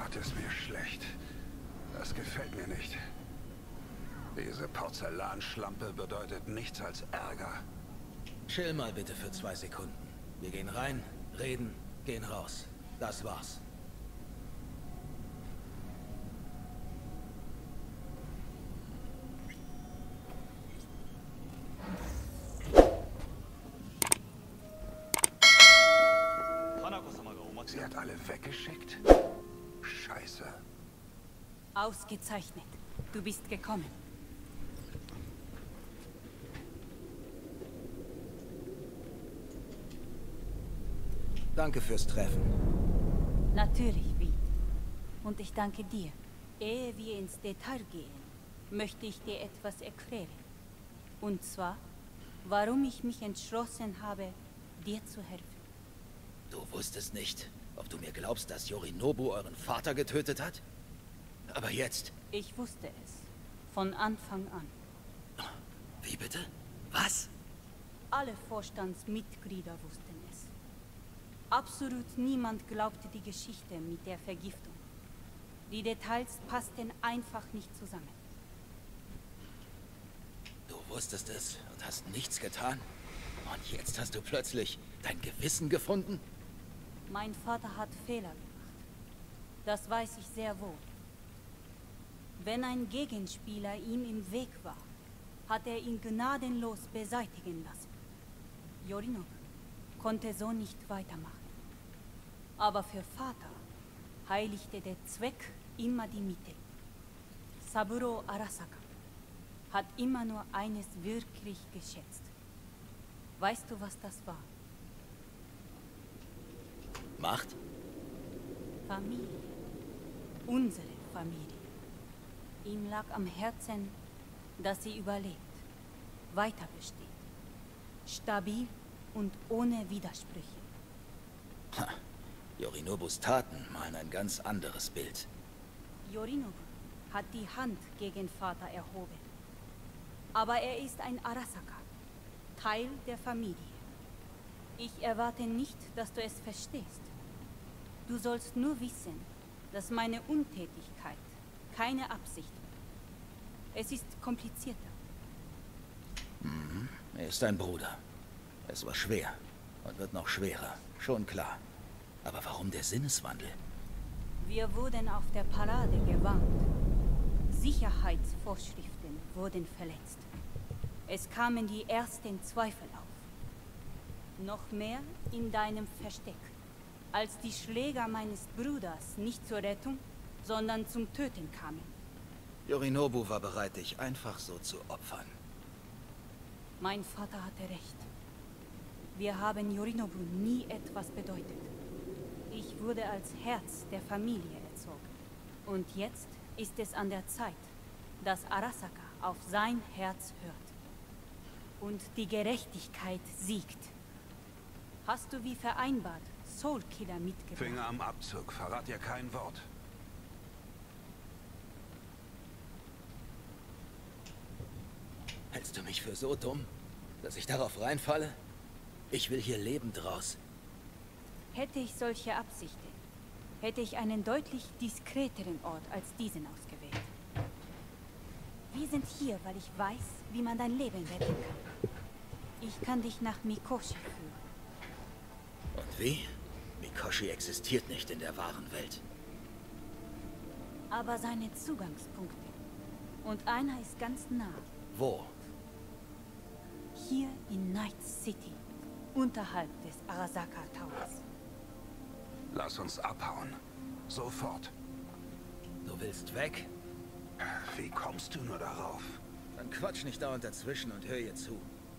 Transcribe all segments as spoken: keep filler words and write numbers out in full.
Gott, ist mir schlecht. Das gefällt mir nicht. Diese Porzellanschlampe bedeutet nichts als Ärger. Chill mal bitte für zwei Sekunden. Wir gehen rein, reden, gehen raus. Das war's. Sie hat alle weggeschickt? Scheiße. Ausgezeichnet. Du bist gekommen. Danke fürs Treffen. Natürlich, wie. Und ich danke dir. Ehe wir ins Detail gehen, möchte ich dir etwas erklären. Und zwar, warum ich mich entschlossen habe, dir zu helfen. Du wusstest nicht, ob du mir glaubst, dass Yorinobu euren Vater getötet hat? Aber jetzt... Ich wusste es. Von Anfang an. Wie bitte? Was? Alle Vorstandsmitglieder wussten es. Absolut niemand glaubte die Geschichte mit der Vergiftung. Die Details passten einfach nicht zusammen. Du wusstest es und hast nichts getan? Und jetzt hast du plötzlich dein Gewissen gefunden? Mein Vater hat Fehler gemacht. Das weiß ich sehr wohl. Wenn ein Gegenspieler ihm im Weg war, hat er ihn gnadenlos beseitigen lassen. Yorinobu konnte so nicht weitermachen. Aber für Vater heiligte der Zweck immer die Mittel. Saburo Arasaka hat immer nur eines wirklich geschätzt. Weißt du, was das war? Macht? Familie. Unsere Familie. Ihm lag am Herzen, dass sie überlebt, weiter besteht. Stabil und ohne Widersprüche. Ha. Yorinobus Taten malen ein ganz anderes Bild. Yorinobu hat die Hand gegen Vater erhoben. Aber er ist ein Arasaka, Teil der Familie. Ich erwarte nicht, dass du es verstehst. Du sollst nur wissen, dass meine Untätigkeit keine Absicht war. Es ist komplizierter. Mhm. Er ist ein Bruder. Es war schwer und wird noch schwerer, schon klar. Aber warum der Sinneswandel? Wir wurden auf der Parade gewarnt. Sicherheitsvorschriften wurden verletzt. Es kamen die ersten Zweifel auf. Noch mehr in deinem Versteck, als die Schläger meines Bruders nicht zur Rettung, sondern zum Töten kamen. Yorinobu war bereit, dich einfach so zu opfern. Mein Vater hatte recht. Wir haben Yorinobu nie etwas bedeutet. Ich wurde als Herz der Familie erzogen. Und jetzt ist es an der Zeit, dass Arasaka auf sein Herz hört. Und die Gerechtigkeit siegt. Hast du wie vereinbart Soulkiller mitgebracht? Finger am Abzug, verrat ihr kein Wort. Hältst du mich für so dumm, dass ich darauf reinfalle? Ich will hier lebend raus. Hätte ich solche Absichten, hätte ich einen deutlich diskreteren Ort als diesen ausgewählt. Wir sind hier, weil ich weiß, wie man dein Leben retten kann. Ich kann dich nach Mikoshi führen. Und wie? Mikoshi existiert nicht in der wahren Welt. Aber seine Zugangspunkte. Und einer ist ganz nah. Wo? Hier in Night City, unterhalb des Arasaka Towers. Lass uns abhauen. Sofort. Du willst weg? Wie kommst du nur darauf? Dann quatsch nicht dauernd dazwischen und hör ihr zu.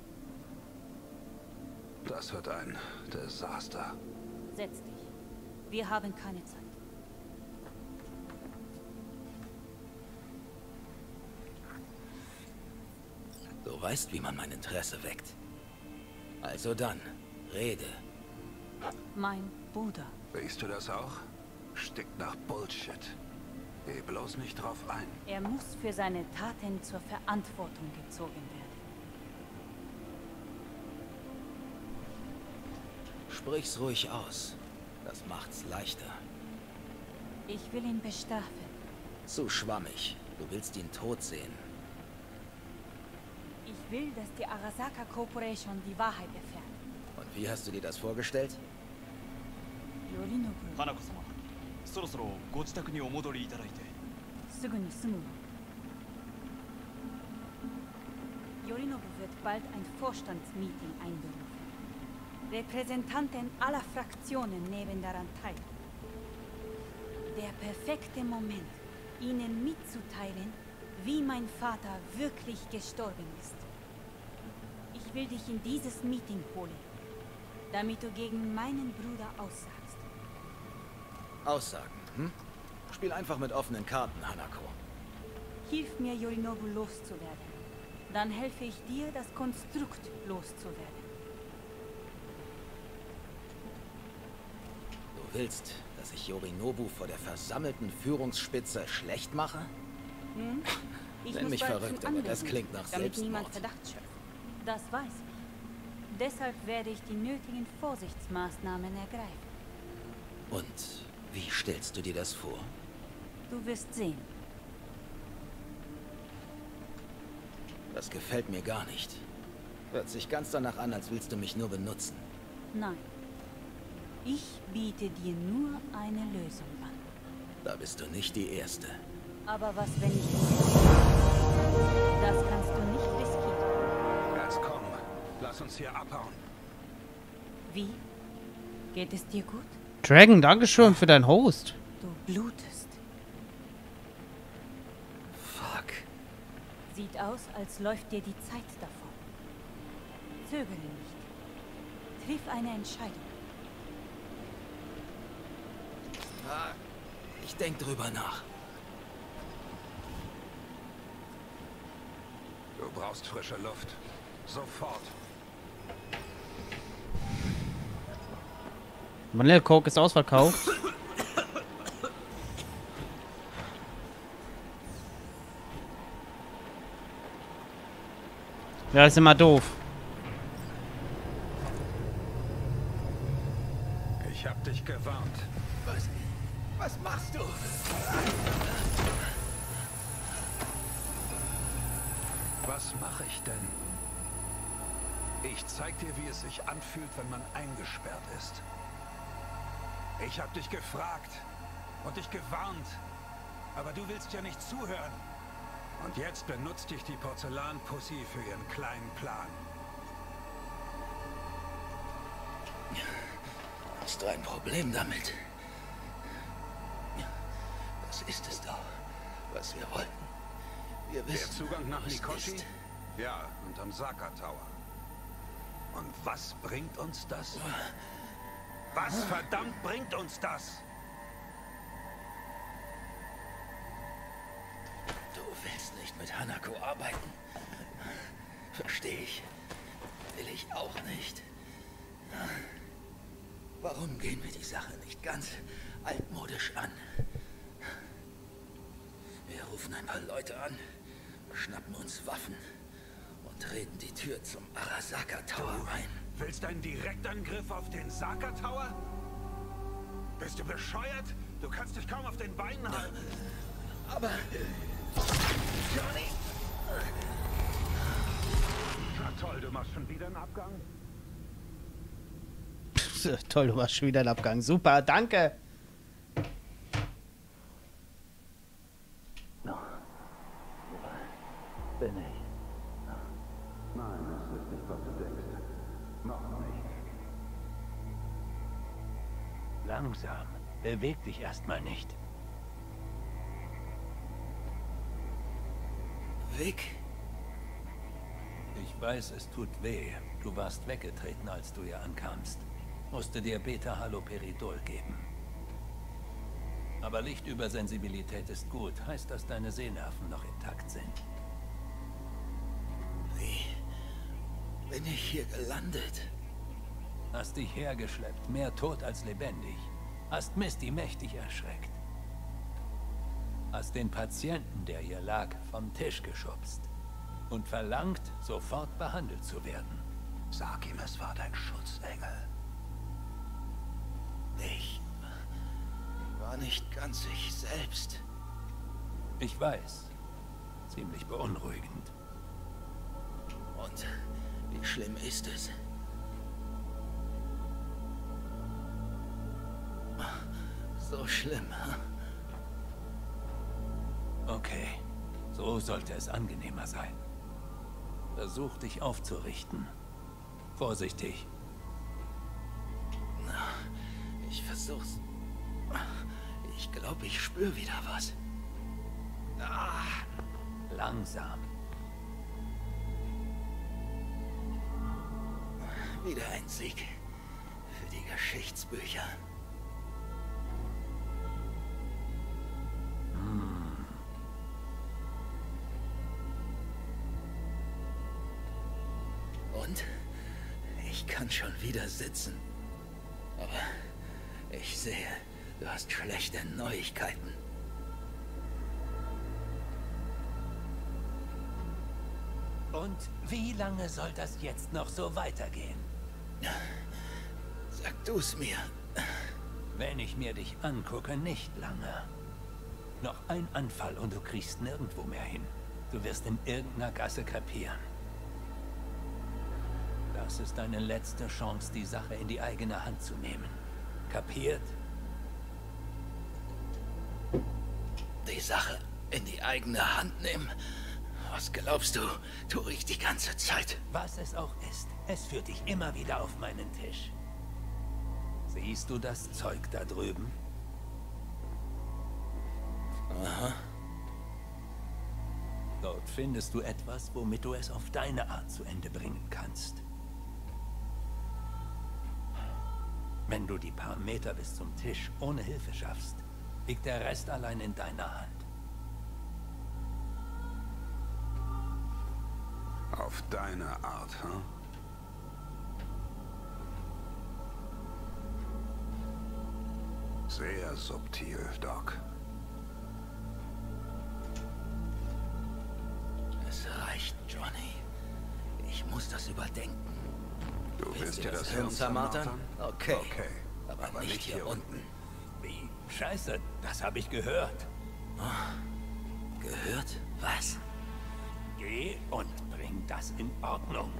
Das wird ein Desaster. Setz dich. Wir haben keine Zeit. Du weißt, wie man mein Interesse weckt. Also dann, rede. Mein Bruder. Riechst du das auch? Stickt nach Bullshit. Geh bloß nicht drauf ein. Er muss für seine Taten zur Verantwortung gezogen werden. Sprich's ruhig aus. Das macht's leichter. Ich will ihn bestrafen. Zu schwammig. Du willst ihn tot sehen. Ich will, dass die Arasaka Corporation die Wahrheit erfährt. Und wie hast du dir das vorgestellt? Yorinobu. 花子様、そろそろご自宅にお戻りいただいて。 すぐに済むわ。Yorinobu wird bald ein Vorstandsmeeting einberufen. Repräsentanten aller Fraktionen nehmen daran teil. Der perfekte Moment, ihnen mitzuteilen, wie mein Vater wirklich gestorben ist. Ich will dich in dieses Meeting holen, damit du gegen meinen Bruder aussagst. Aussagen, hm? Spiel einfach mit offenen Karten, Hanako. Hilf mir, Yorinobu loszuwerden. Dann helfe ich dir, das Konstrukt loszuwerden. Du willst, dass ich Yorinobu vor der versammelten Führungsspitze schlecht mache? Nun, ich Nenn muss mich bald verrückt, zum aber das Anwesen, klingt nach damit niemand Selbstmord. Verdacht schöpft. Das weiß ich. Deshalb werde ich die nötigen Vorsichtsmaßnahmen ergreifen. Und wie stellst du dir das vor? Du wirst sehen. Das gefällt mir gar nicht. Hört sich ganz danach an, als willst du mich nur benutzen. Nein. Ich biete dir nur eine Lösung an. Da bist du nicht die Erste. Aber was, wenn ich dich... Das kannst du nicht riskieren. Jetzt komm, lass uns hier abhauen. Wie? Geht es dir gut? Dragon, dankeschön für dein Host. Du blutest. Fuck. Sieht aus, als läuft dir die Zeit davon. Zögere nicht. Triff eine Entscheidung. Ah, ich denk drüber nach. Du brauchst frische Luft. Sofort. Vanille Coke ist ausverkauft. Ja, ist immer doof. Ich hab dich gewarnt. Was? Was machst du? Was mache ich denn? Ich zeig dir, wie es sich anfühlt, wenn man eingesperrt ist. Ich hab dich gefragt und dich gewarnt, aber du willst ja nicht zuhören. Und jetzt benutzt dich die Porzellanpussy für ihren kleinen Plan. Hast du ein Problem damit? Das ist es doch, was wir wollten. Wir Der wissen, Zugang nach was Mikoshi? ist. Ja, unterm Saka Tower. Und was bringt uns das? Was verdammt bringt uns das? Du willst nicht mit Hanako arbeiten. Verstehe ich. Will ich auch nicht. Warum gehen wir die Sache nicht ganz altmodisch an? Wir rufen ein paar Leute an, schnappen uns Waffen und treten die Tür zum Arasaka Tower ein. Willst einen Direktangriff auf den Saka Tower? Bist du bescheuert? Du kannst dich kaum auf den Beinen halten. Aber... Johnny! Na toll, du machst schon wieder einen Abgang? Pff, toll, du machst schon wieder einen Abgang. Super, danke. Bin ich. Nein, das ist nicht, was du denkst. Noch nicht. Langsam. Beweg dich erstmal nicht. Vic? Ich weiß, es tut weh. Du warst weggetreten, als du hier ankamst. Musste dir Beta-Haloperidol geben. Aber Lichtübersensibilität ist gut. Heißt, dass deine Sehnerven noch intakt sind. Wie bin ich hier gelandet? Hast dich hergeschleppt, mehr tot als lebendig. Hast Misty mächtig erschreckt. Hast den Patienten, der hier lag, vom Tisch geschubst. Und verlangt, sofort behandelt zu werden. Sag ihm, es war dein Schutzengel. Ich war nicht nicht ganz ich selbst. Ich weiß. Ziemlich beunruhigend. Und wie schlimm ist es? So schlimm, hm? Okay, so sollte es angenehmer sein. Versuch dich aufzurichten. Vorsichtig. Ich versuch's. Ich glaube, ich spüre wieder was. Ah, Langsam. wieder ein Sieg für die Geschichtsbücher. Und ich kann schon wieder sitzen. Aber ich sehe, du hast schlechte Neuigkeiten. Und wie lange soll das jetzt noch so weitergehen? Sag du's mir. Wenn ich mir dich angucke, nicht lange. Noch ein Anfall und du kriegst nirgendwo mehr hin. Du wirst in irgendeiner Gasse krepieren. Das ist deine letzte Chance, die Sache in die eigene Hand zu nehmen. Kapiert? Die Sache in die eigene Hand nehmen? Was glaubst du, tue ich die ganze Zeit? Was es auch ist, es führt dich immer wieder auf meinen Tisch. Siehst du das Zeug da drüben? Aha. Dort findest du etwas, womit du es auf deine Art zu Ende bringen kannst. Wenn du die paar Meter bis zum Tisch ohne Hilfe schaffst, liegt der Rest allein in deiner Hand. Auf deine Art, hm? Sehr subtil, Doc. Es reicht, Johnny. Ich muss das überdenken. Du willst dir das Hirn Hirn zermartern? zermartern? Okay. Okay. Aber, Aber nicht nicht hier hier unten. Wie? Scheiße, das habe ich gehört. Gehört? Was? Geh und bring das in Ordnung.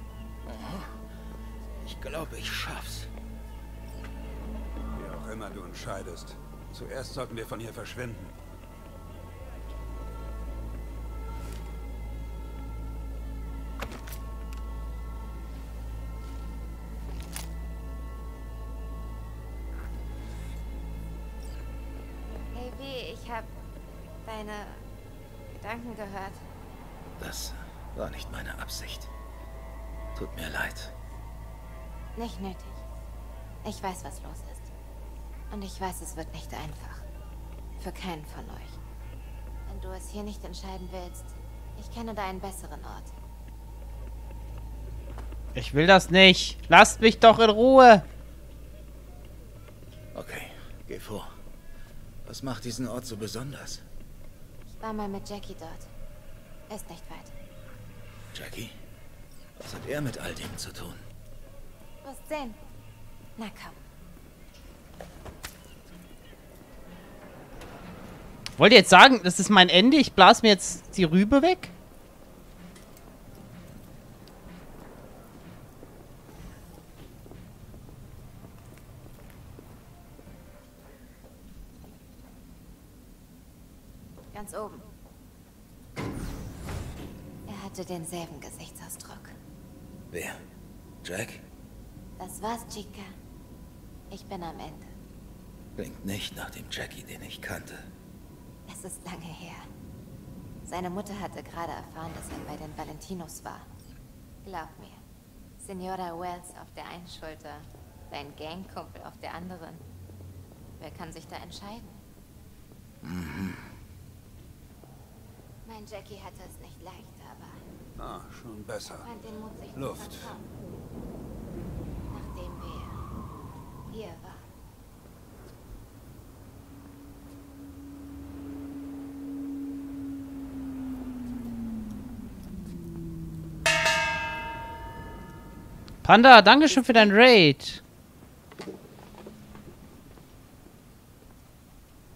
Ich glaube, ich schaff's. Wie auch immer du entscheidest. Zuerst sollten wir von hier verschwinden. Hey, wie, ich habe deine Gedanken gehört. Das war nicht meine Absicht. Tut mir leid. Nicht nötig. Ich weiß, was los ist. Und ich weiß, es wird nicht einfach. Für keinen von euch. Wenn du es hier nicht entscheiden willst, ich kenne da einen besseren Ort. Ich will das nicht. Lasst mich doch in Ruhe. Okay, geh vor. Was macht diesen Ort so besonders? Ich war mal mit Jackie dort. Ist nicht weit. Jackie? Was hat er mit all dem zu tun? Wirst sehen. Na komm. Wollt ihr jetzt sagen, das ist mein Ende? Ich blas mir jetzt die Rübe weg? Ganz oben. Er hatte denselben Gesichtsausdruck. Wer? Jack? Das war's, Chica. Ich bin am Ende. Klingt nicht nach dem Jackie, den ich kannte. Es ist lange her. Seine Mutter hatte gerade erfahren, dass er bei den Valentinos war. Glaub mir. Senora Wells auf der einen Schulter, dein Gangkumpel auf der anderen. Wer kann sich da entscheiden? Mhm. Mein Jackie hatte es nicht leicht, aber Ah, schon besser. fand den Mut, sich Luft. zu vertrauen. Nachdem wir hier waren. Panda, dankeschön für dein Raid.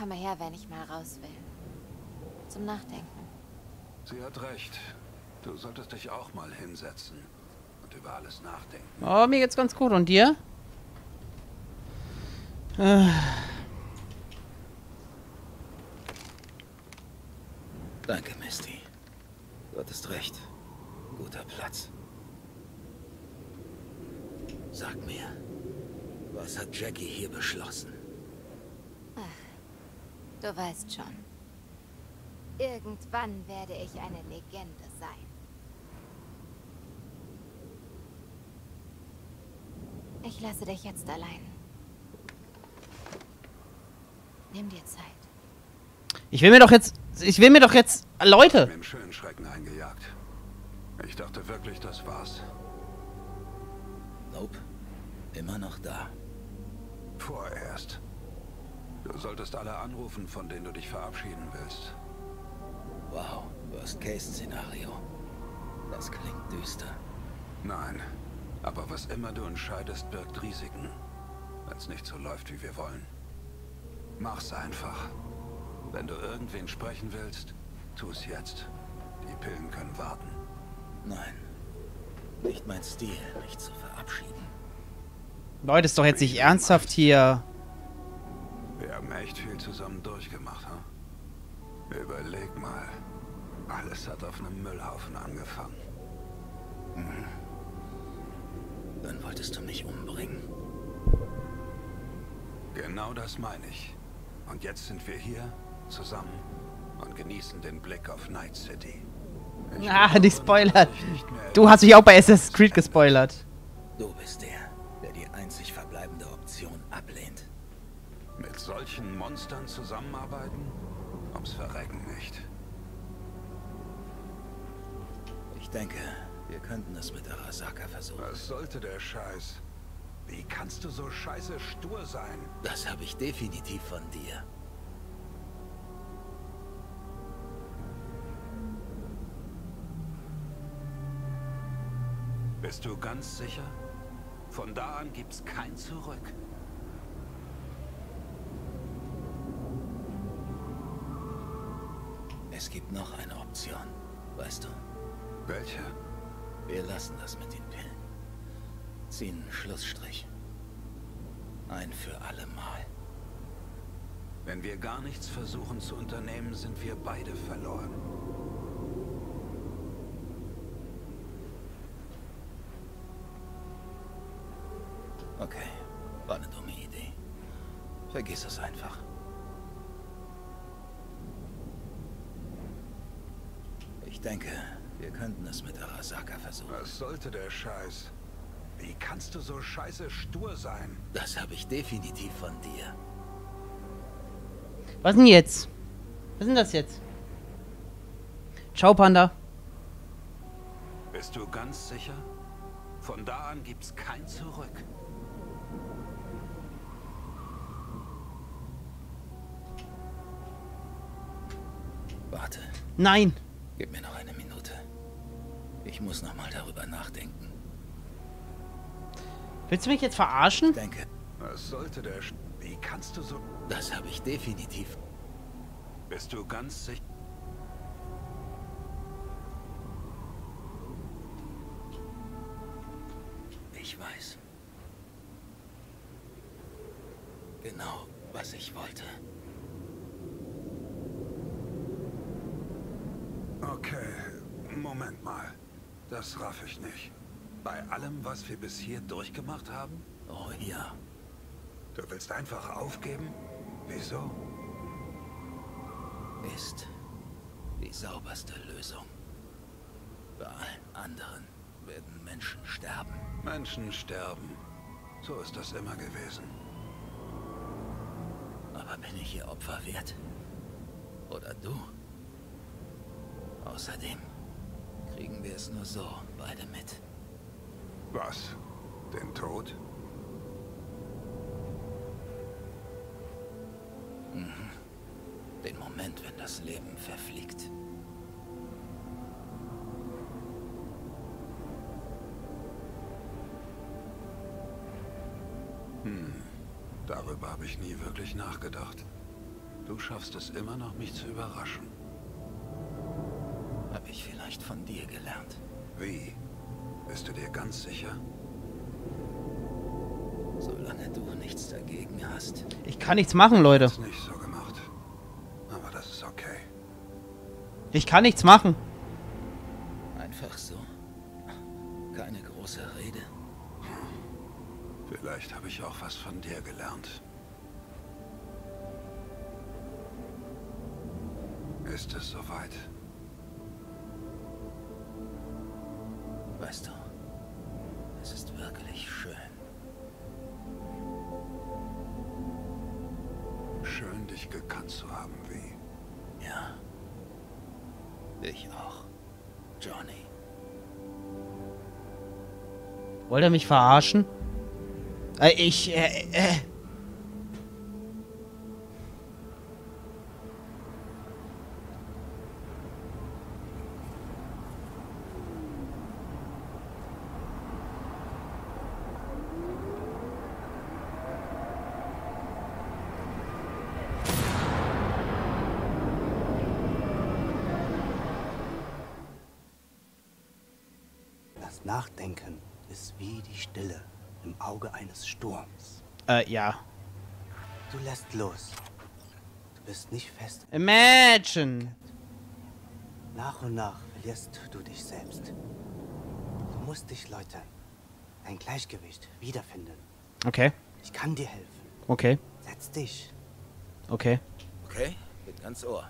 komme her, wenn ich mal raus will. Zum Nachdenken. Sie hat recht. Du solltest dich auch mal hinsetzen und über alles nachdenken. Oh, mir geht's ganz gut. Und dir? Äh. Danke, Misty. Du hattest recht. Guter Platz. Sag mir, was hat Jackie hier beschlossen? Ach, du weißt schon. Irgendwann werde ich eine Legende sein. Ich lasse dich jetzt allein. Nimm dir Zeit. Ich will mir doch jetzt... Ich will mir doch jetzt... Leute! Mir einen schönen Schrecken eingejagt. Ich dachte wirklich, das war's. Nope. Immer noch da. Vorerst. Du solltest alle anrufen, von denen du dich verabschieden willst. Wow, Worst-Case-Szenario. Das klingt düster. Nein, aber was immer du entscheidest, birgt Risiken. Wenn es nicht so läuft, wie wir wollen. Mach's einfach. Wenn du irgendwen sprechen willst, tu es jetzt. Die Pillen können warten. Nein. Nicht mein Stil, mich zu verabschieden. Leute, ist doch jetzt nicht ernsthaft hier. Wir haben echt viel zusammen durchgemacht, hm? Überleg mal. Alles hat auf einem Müllhaufen angefangen. Mhm. Dann wolltest du mich umbringen. Genau das meine ich. Und jetzt sind wir hier, zusammen, und genießen den Blick auf Night City. Ich Ah, nicht spoilert. nicht mehr Du hast mich auch bei Assassin's Creed gespoilert. Du bist der, der die einzig verbleibende Option ablehnt. mit solchen Monstern zusammenarbeiten? Ums Verrecken nicht. Ich denke, wir könnten es mit Arasaka versuchen. Was sollte der Scheiß? Wie kannst du so scheiße stur sein? Das habe ich definitiv von dir. Bist du ganz sicher? Von da an gibt's kein Zurück. Es gibt noch eine Option, weißt du? Welche? Wir lassen das mit den Pillen. Ziehen einen Schlussstrich. Ein für alle Mal. Wenn wir gar nichts versuchen zu unternehmen, sind wir beide verloren. Okay, war eine dumme Idee. Vergiss es einfach. Ich denke, wir könnten es mit Arasaka versuchen. Was sollte der Scheiß? Wie kannst du so scheiße stur sein? Das habe ich definitiv von dir. Was denn jetzt? Was ist denn das jetzt? Ciao, Panda. Bist du ganz sicher? Von da an gibt's kein Zurück. Warte, Nein. gib mir noch eine Minute. Ich muss noch mal darüber nachdenken. Willst du mich jetzt verarschen? Ich denke, Was sollte der Sch... Wie kannst du so... das habe ich definitiv. Bist du ganz sicher? Ich weiß. Genau, was ich wollte. Okay, Moment mal. Das raff ich nicht. Bei allem, was wir bis hier durchgemacht haben? Oh ja, Du willst einfach aufgeben? Wieso? ist die sauberste Lösung. Bei allen anderen werden Menschen sterben. Menschen sterben. So ist das immer gewesen. Aber bin ich ihr Opfer wert? Oder du? Außerdem kriegen wir es nur so beide mit. Was? Den Tod? Den Moment, wenn das Leben verfliegt. Darüber habe ich nie wirklich nachgedacht. Du schaffst es immer noch, mich zu überraschen. Hab ich vielleicht von dir gelernt. Wie? Bist du dir ganz sicher? Solange du nichts dagegen hast. Ich kann nichts machen, Leute. Ist nicht so gemacht. Aber das ist okay. Ich kann nichts machen. Einfach so. Keine große Rede. Vielleicht habe ich auch was von dir gelernt. Ist es soweit? Weißt du, es ist wirklich schön. Schön, dich gekannt zu haben, wie? Ja. Ich auch. Johnny. Wollt ihr mich verarschen? Äh, ich, äh, äh. Das Nachdenken ist wie die Stille im Auge eines Sturms. Äh, ja. Du lässt los. Du bist nicht fest. Imagine. Nach und nach verlierst du dich selbst. Du musst dich läutern. Ein Gleichgewicht wiederfinden. Okay. Ich kann dir helfen. Okay. Setz dich. Okay. Okay? Bin ganz Ohr.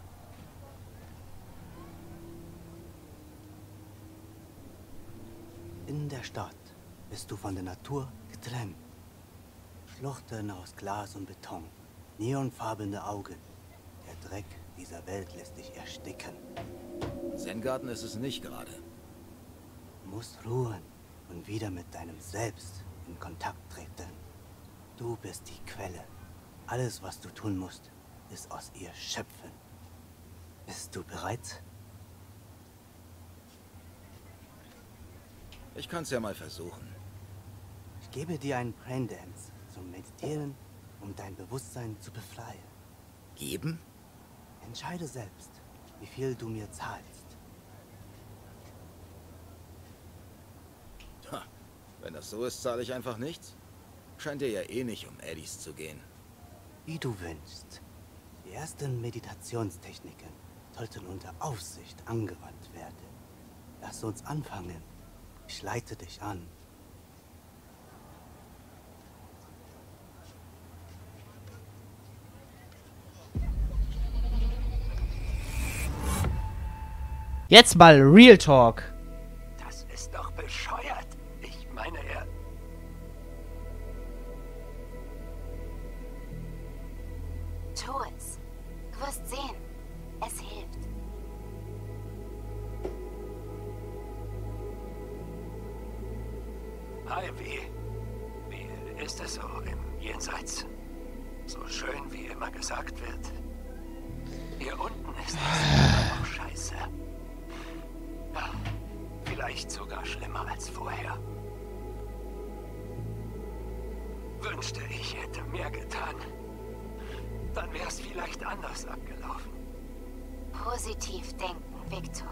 In der Stadt bist du von der Natur getrennt. Schluchten aus Glas und Beton, neonfarbene Augen. Der Dreck dieser Welt lässt dich ersticken. Zen-Garten ist es nicht gerade. Du musst ruhen und wieder mit deinem Selbst in Kontakt treten. Du bist die Quelle. Alles, was du tun musst, ist aus ihr schöpfen. Bist du bereit? Ich kann's ja mal versuchen. Ich gebe dir einen Braindance zum Meditieren, um dein Bewusstsein zu befreien. Geben? Entscheide selbst, wie viel du mir zahlst. Ha, wenn das so ist, zahle ich einfach nichts. Scheint dir ja eh nicht um Eddies zu gehen. Wie du wünschst. Die ersten Meditationstechniken sollten unter Aufsicht angewandt werden. Lass uns anfangen. Ich leite dich an. Jetzt mal Real Talk. Das ist doch bescheuert. Ich meine, er... Tu es. Du wirst sehen. Es hilft. Hi, wie... Wie ist es so im Jenseits? So schön, wie immer gesagt wird. Hier unten ist es immer noch scheiße. Ja, vielleicht sogar schlimmer als vorher. Wünschte, ich hätte mehr getan. Dann wäre es vielleicht anders abgelaufen. Positiv denken, Victor.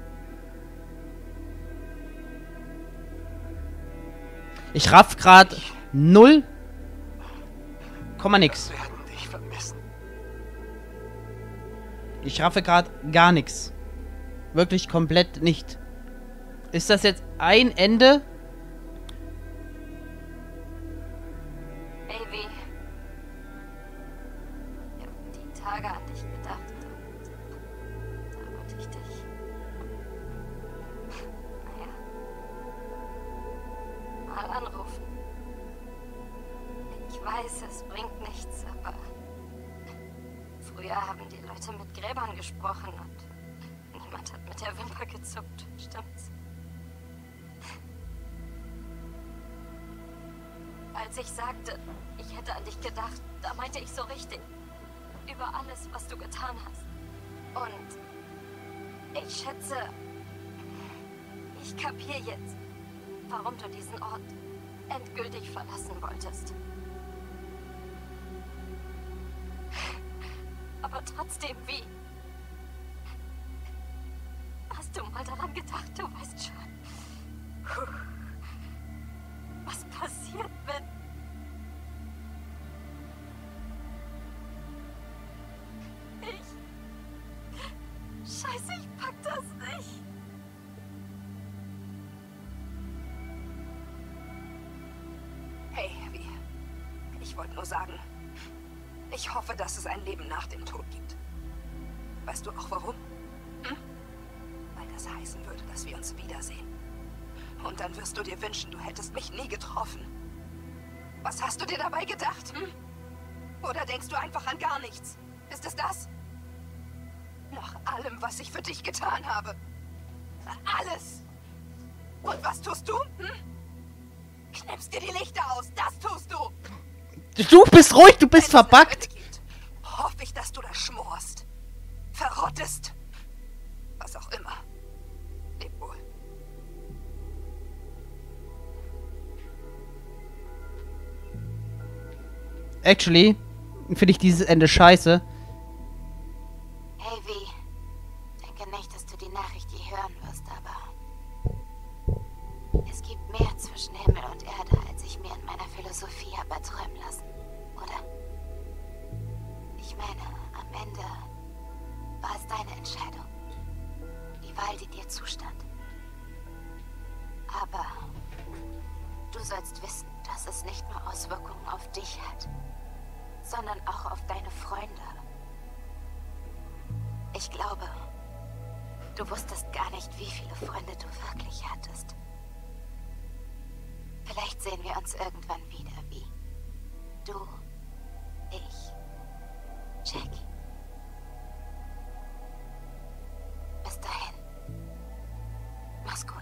Ich raff grad null Komma nix. Wir werden dich vermissen. Ich raffe grad gar nichts. Wirklich komplett nicht. Ist das jetzt ein Ende? Baby. Ich hab die Tage an dich gedacht und da wollte ich dich. Naja. Mal anrufen. Ich weiß, es bringt nichts, aber früher haben die Leute mit Gräbern gesprochen und niemand hat mit der Wimper gezuckt. Stimmt's? Als ich sagte, ich hätte an dich gedacht, da meinte ich so richtig. Über alles, was du getan hast. Und ich schätze, ich kapiere jetzt, warum du diesen Ort endgültig verlassen wolltest. Aber trotzdem, wie? Hast du mal daran gedacht, du weißt schon. Puh. Was passiert, wenn... Ich... Scheiße, ich pack das nicht. Hey, Abby. Ich wollte nur sagen, ich hoffe, dass es ein Leben nach dem Tod gibt. Weißt du auch warum? Hm? Weil das heißen würde, dass wir uns wiedersehen. Und dann wirst du dir wünschen, du hättest mich nie getroffen. Was hast du dir dabei gedacht, hm? Oder denkst du einfach an gar nichts? Ist es das? Nach allem, was ich für dich getan habe. Alles. Und was tust du? Hm? Knippst dir die Lichter aus. Das tust du. Du bist ruhig, du bist verbuggt. Hoffe ich, dass du da schmorst. Verrottest. Was auch immer. Leb wohl. Actually, finde ich dieses Ende scheiße. Hey, wie? Denke nicht, dass du die Nachricht je hören wirst, aber... Es gibt mehr zwischen Himmel und Erde, als ich mir in meiner Philosophie habe erträumen lassen, oder? Ich meine, am Ende war es deine Entscheidung. Die Wahl, die dir zustand. Aber du sollst wissen, dass es nicht nur Auswirkungen auf dich hat, sondern auch auf deine Freunde. Ich glaube, du wusstest gar nicht, wie viele Freunde du wirklich hattest. Vielleicht sehen wir uns irgendwann wieder, wie du, ich, Jackie. Bis dahin. Mach's gut.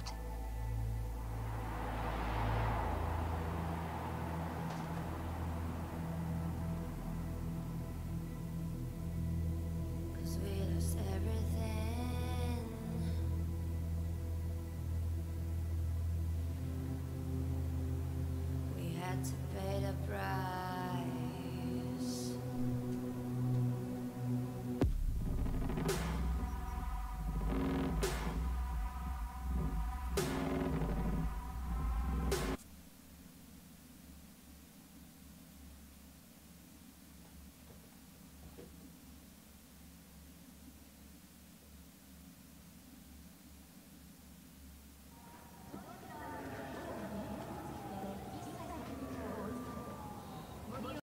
To pay the price.